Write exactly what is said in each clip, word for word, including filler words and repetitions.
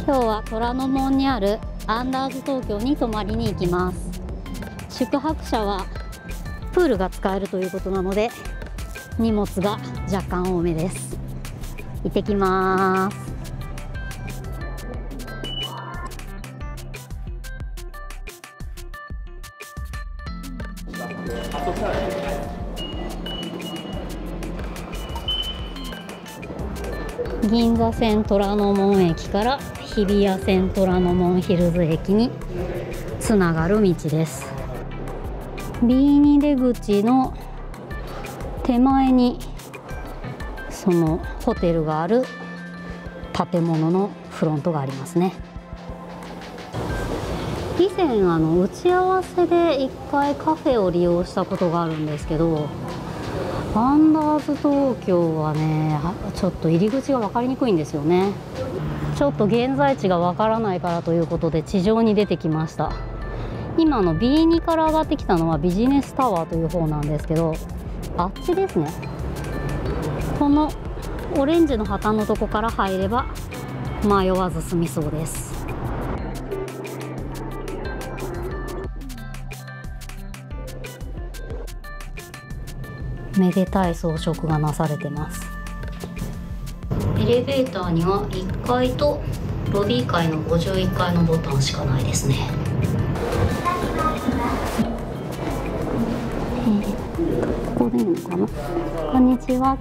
今日は虎ノ門にあるアンダーズ東京に泊まりに行きます。宿泊者はプールが使えるということなので荷物が若干多めです。行ってきます。銀座線虎ノ門駅から日比谷線虎ノ門ヒルズ駅につながる道です。 ビーに 出口の手前にそのホテルがある建物のフロントがありますね。以前あの打ち合わせでいっかいカフェを利用したことがあるんですけど、アンダーズ東京はねちょっと入り口が分かりにくいんですよね。ちょっと現在地が分からないからということで地上に出てきました。今の ビーに から上がってきたのはビジネスタワーという方なんですけど、あっちですね。このオレンジの旗のとこから入れば迷わず済みそうです。めでたい装飾がなされてます。エレベーターにはいっかいとロビー階のごじゅういっかいのボタンしかないですね。えー、ここでいいのかな。こんにちは。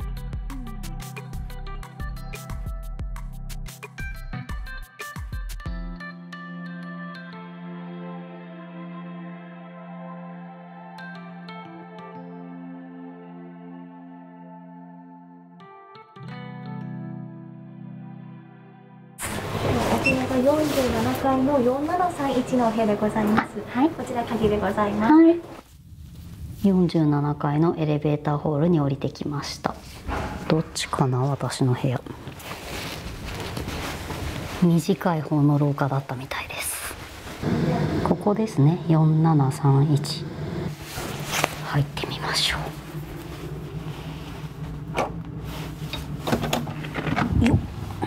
こちらがよんじゅうななかいのよんななさんいちのお部屋でございます。はい、こちら鍵でございます。はい、 よんじゅうななかいのエレベーターホールに降りてきました。どっちかな、私の部屋。短い方の廊下だったみたいです。ここですね、よんななさんいち。入ってみましょう。よっ。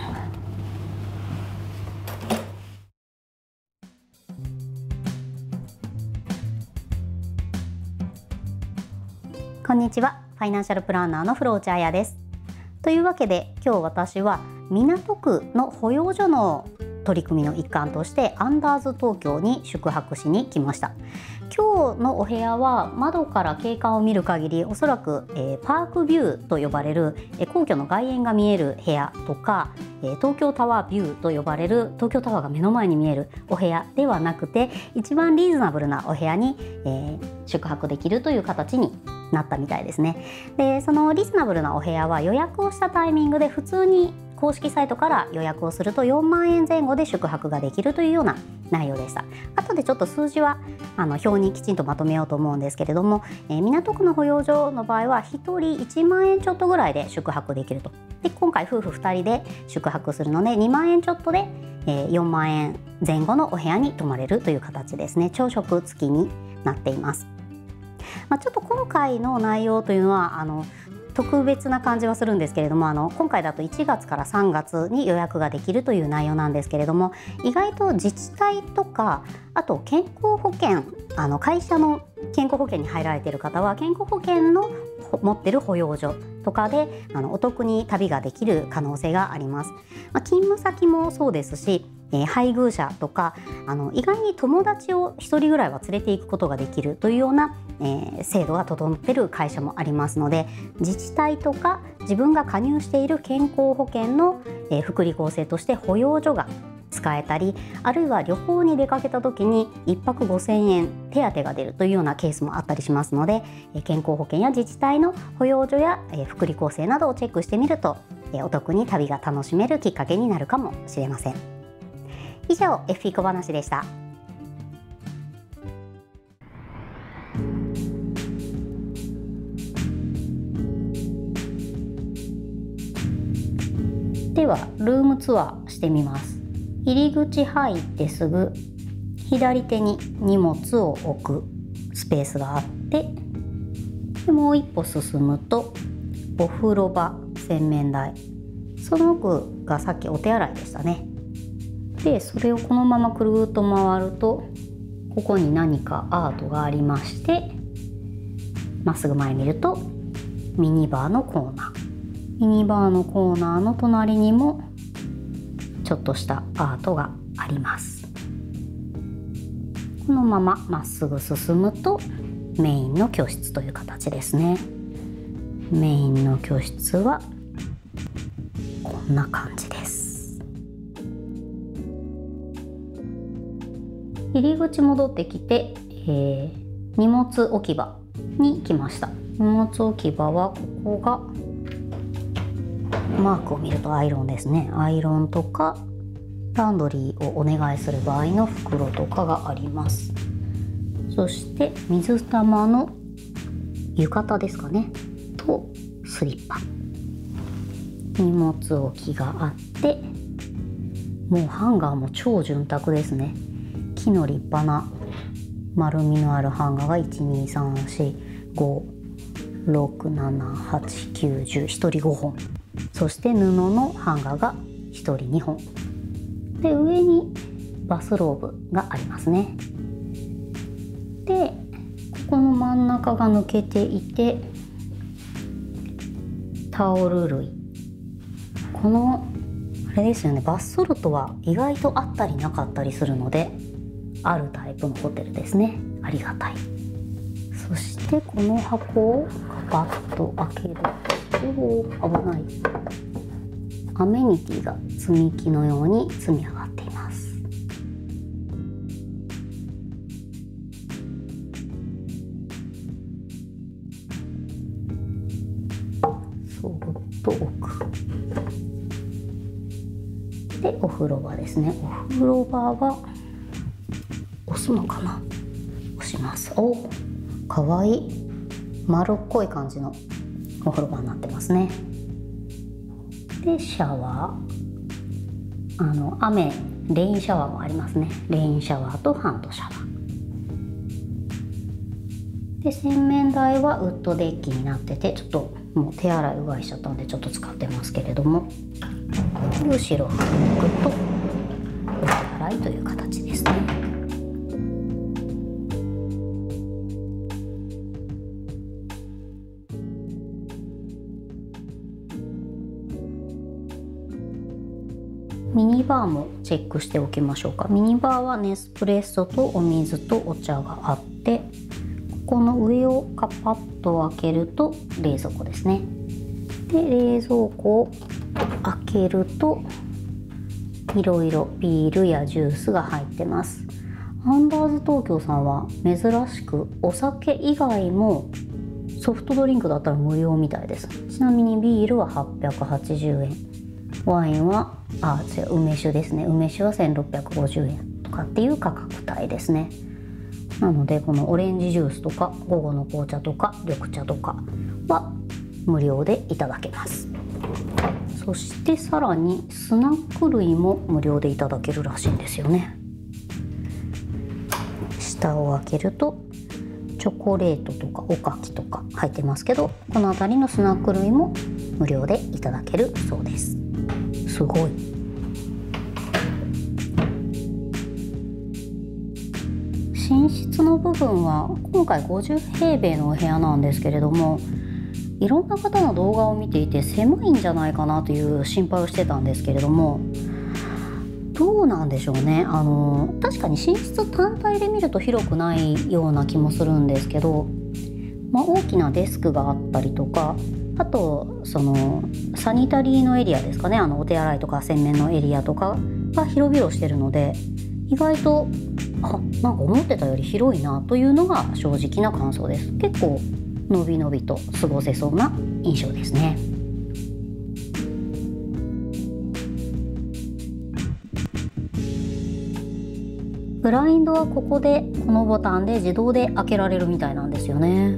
こんにちは、ファイナンシャルプランナーの風呂内彩です。というわけで今日私は港区の保養所の取り組みの一環としてアンダーズ東京に宿泊しに来ました。今日のお部屋は窓から景観を見る限りおそらく、えー、パークビューと呼ばれる、えー、皇居の外苑が見える部屋とか、えー、東京タワービューと呼ばれる東京タワーが目の前に見えるお部屋ではなくて、一番リーズナブルなお部屋に、えー、宿泊できるという形になったみたいですね。で、そのリーズナブルなお部屋は予約をしたタイミングで普通に公式サイトから予約をするとよんまんえんぜん後で宿泊ができるというような内容でした。後でちょっと数字はあの表にきちんとまとめようと思うんですけれども、えー、港区の保養所の場合はひとりいちまんえんちょっとぐらいで宿泊できると。で、今回夫婦ふたりで宿泊するのでにまんえんちょっとで、えー、よんまんえんぜん後のお部屋に泊まれるという形ですね。朝食付きになっています。まあ、ちょっと今回の内容というのはあの特別な感じはするんですけれども、あの今回だといちがつからさんがつに予約ができるという内容なんですけれども、意外と自治体とかあと健康保険、あの会社の健康保険に入られている方は健康保険の持ってる保養所とかであのお得に旅ができる可能性があります。まあ、勤務先もそうですし、えー、配偶者とかあの意外に友達をひとりぐらいは連れていくことができるというような、えー、制度が整っている会社もありますので、自治体とか自分が加入している健康保険の、えー、福利厚生として保養所が使えたり、あるいは旅行に出かけた時にいっぱくごせんえん手当が出るというようなケースもあったりしますので、健康保険や自治体の保養所や福利厚生などをチェックしてみるとお得に旅が楽しめるきっかけになるかもしれません。以上、エフピー小話でした。ではルームツアーしてみます。入り口入ってすぐ左手に荷物を置くスペースがあって、でもう一歩進むとお風呂場、洗面台、その奥がさっきお手洗いでしたね。 でそれをこのままくるっと回ると、ここに何かアートがありまして、まっすぐ前見るとミニバーのコーナー、ミニバーのコーナーの隣にもちょっとしたアートがあります。このまままっすぐ進むとメインの居室という形ですね。メインの居室はこんな感じです。入り口戻ってきて、えー、荷物置き場に来ました。荷物置き場はここがマークを見るとアイロンですね。アイロンとかランドリーをお願いする場合の袋とかがあります。そして水玉の浴衣ですかねとスリッパ、荷物置きがあって、もうハンガーも超潤沢ですね。木の立派な丸みのあるハンガーがいちにさんよんごろくななはちきゅうじゅう、ひとりごほん、そして布のハンガーがひとりにほんで、上にバスローブがありますね。でここの真ん中が抜けていて、タオル類、このあれですよね、バスソルトは意外とあったりなかったりするので、あるタイプのホテルですね。ありがたい。そしてこの箱をガバッと開けると、おー危ない、アメニティが積み木のように積み上がっています。そっと置く。でお風呂場ですね。お風呂場は押すのかな、押します。お、かわいい丸っこい感じのお風呂場になってますね。でシャワー、あの雨レインシャワーもありますね。レインシャワーとハンドシャワーで、洗面台はウッドデッキになってて、ちょっともう手洗いうがいしちゃったんでちょっと使ってますけれども、後ろ向くとお手洗いという形ですね。ミニバーもチェックしておきましょうか。ミニバーはネスプレッソとお水とお茶があって、ここの上をカパッと開けると冷蔵庫ですね。で冷蔵庫を開けるといろいろビールやジュースが入ってます。アンダーズ東京さんは珍しくお酒以外もソフトドリンクだったら無料みたいです。ちなみにビールははっぴゃくはちじゅうえん、ワインはあ違う梅酒ですね、梅酒はせんろっぴゃくごじゅうえんとかっていう価格帯ですね。なのでこのオレンジジュースとか午後の紅茶とか緑茶とかは無料でいただけます。そしてさらにスナック類も無料でいただけるらしいんですよね。下を開けるとチョコレートとかおかきとか入ってますけど、この辺りのスナック類も無料でいただけるそうです。すごい。寝室の部分は今回ごじゅうへいべいのお部屋なんですけれども、いろんな方の動画を見ていて狭いんじゃないかなという心配をしてたんですけれども、どうなんでしょうね。あの確かに寝室単体で見ると広くないような気もするんですけど、まあ、大きなデスクがあったりとか、あとそのサニタリーのエリアですかね、あのお手洗いとか洗面のエリアとかが広々してるので、意外とあなんか思ってたより広いなというのが正直な感想です。結構のびのびと過ごせそうな印象ですね。ブラインドはここでこのボタンで自動で開けられるみたいなんですよね。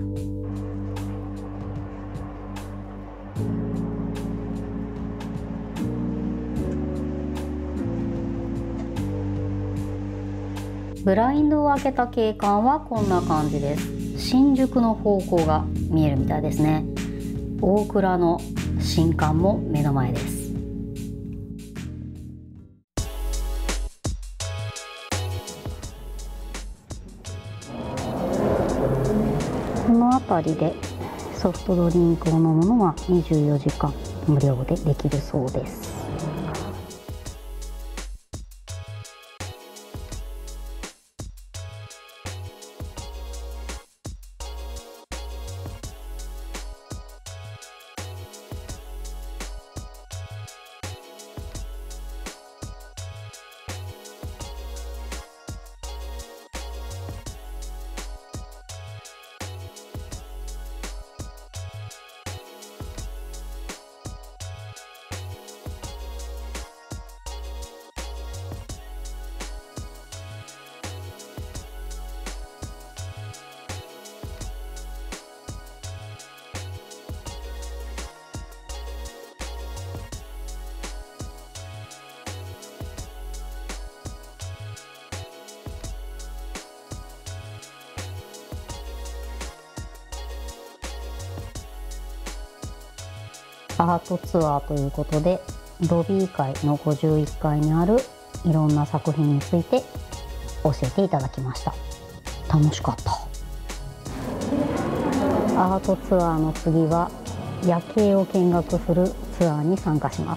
ブラインドを開けた景観はこんな感じです。新宿の方向が見えるみたいですね。大倉の新館も目の前です。 辺りでソフトドリンクを飲むのはにじゅうよじかん無料でできるそうです。アートツアーということで、ロビー階のごじゅういっかいにあるいろんな作品について教えていただきました。楽しかった。アートツアーの次は夜景を見学するツアーに参加します。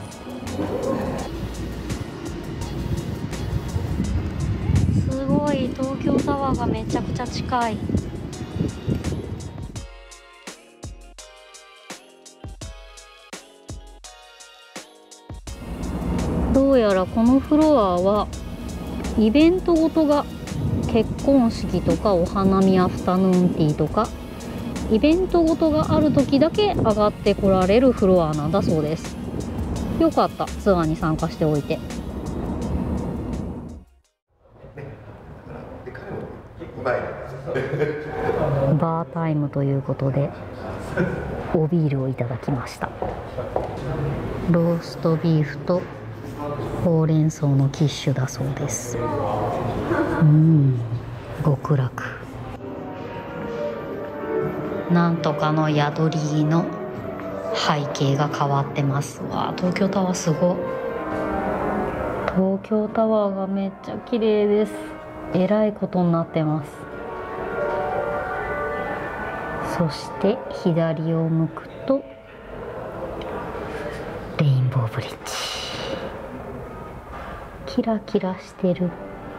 すごい、東京タワーがめちゃくちゃ近い。どうやらこのフロアはイベントごとが、結婚式とかお花見アフタヌーンティーとかイベントごとがある時だけ上がってこられるフロアなんだそうです。よかった、ツアーに参加しておいて。バータイムということでおビールをいただきました。ローストビーフとほうれん草のキッシュだそうです。うん、極楽。なんとかの宿りの背景が変わってます。わあ、東京タワーすごい。東京タワーがめっちゃ綺麗です。えらいことになってます。そして左を向くとレインボーブリッジ。キラキラしてる。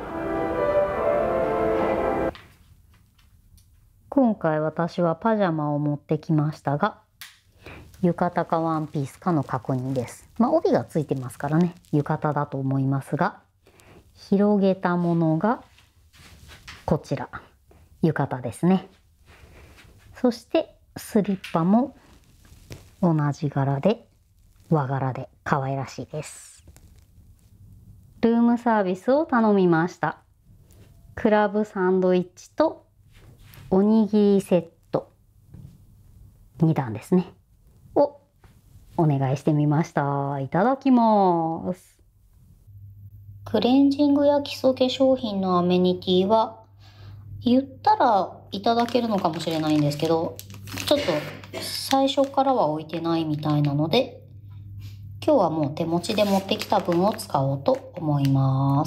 今回私はパジャマを持ってきましたが、浴衣かワンピースかの確認です。まあ帯がついてますからね、浴衣だと思いますが、広げたものがこちら、浴衣ですね。そしてスリッパも同じ柄で和柄で可愛らしいです。ルームサービスを頼みました。クラブサンドイッチとおにぎりセットにだんですねをお願いしてみました。いただきます。クレンジングや基礎化粧品のアメニティは言ったらいただけるのかもしれないんですけど、ちょっと最初からは置いてないみたいなので、今日はもう手持ちで持ってきた分を使おうと思います。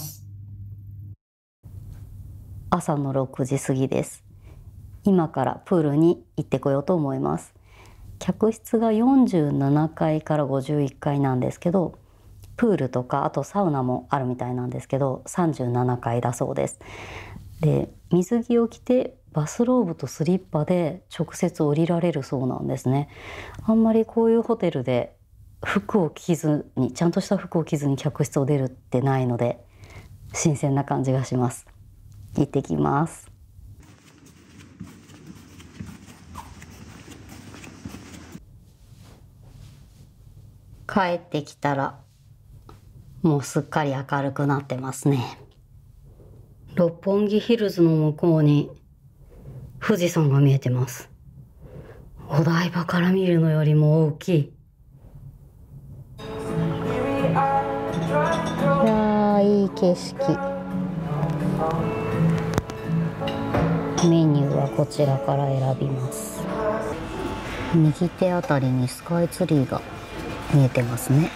朝のろくじ過ぎです。今からプールに行ってこようと思います。客室がよんじゅうななかいからごじゅういっかいなんですけど、プールとかあとサウナもあるみたいなんですけど、さんじゅうななかいだそうです。で、水着を着てバスローブとスリッパで直接降りられるそうなんですね。あんまりこういうホテルで服を着ずに、ちゃんとした服を着ずに客室を出るってないので、新鮮な感じがします。行ってきます。帰ってきたらもうすっかり明るくなってますね。六本木ヒルズの向こうに富士山が見えてます。お台場から見るのよりも大きい。いやー、いい景色。メニューはこちらから選びます。右手あたりにスカイツリーが見えてますね。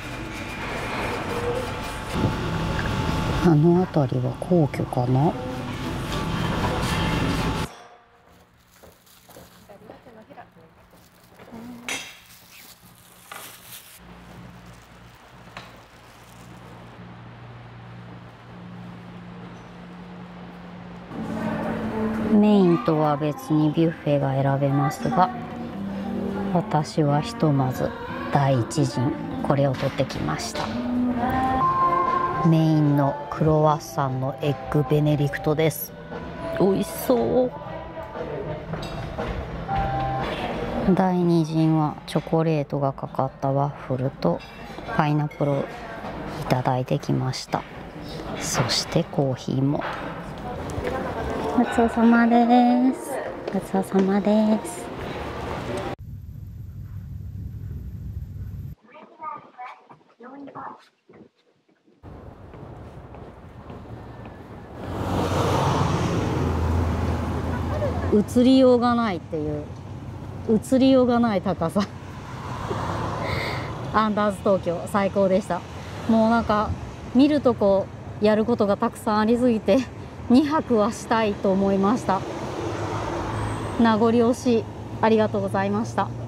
あの辺りは皇居かな。 とは別にビュッフェが選べますが、私はひとまず第一陣これを取ってきました。メインのクロワッサンのエッグベネディクトです。美味しそう。第二陣はチョコレートがかかったワッフルとパイナップルをいただいてきました。そしてコーヒーも。ごちそうさまです。ごちそうさまです。映りようがないっていう映りようがない高さアンダーズ東京最高でした。もうなんか見るとこやることがたくさんありすぎてにはくはしたいと思いました。名残惜しい。ありがとうございました。